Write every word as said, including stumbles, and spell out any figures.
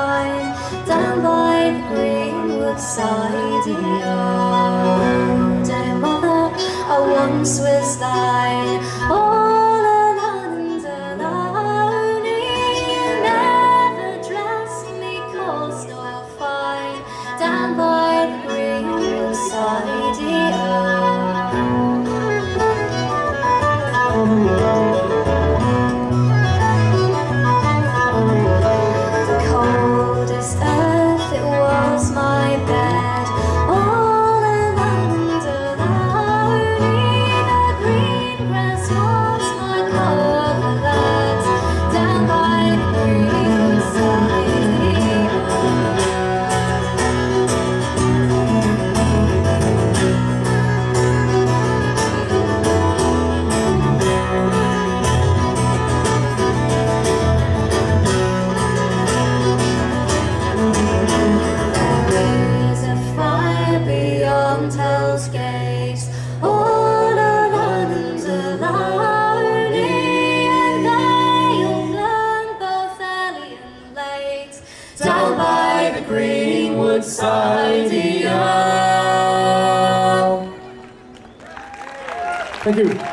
fine, down by the greenwood side. Oh, dear mother, I once was thine, all alone and alone. You never dressed me coarse nor fine, down by the greenwood side. The coldest earth, it was my bed, all alone and alone. The green grass was my coverlet, down by the green side. Beyond Hell's Gates, all alone and alone, and they'll burn both early and late, down by the greenwood side. Thank you.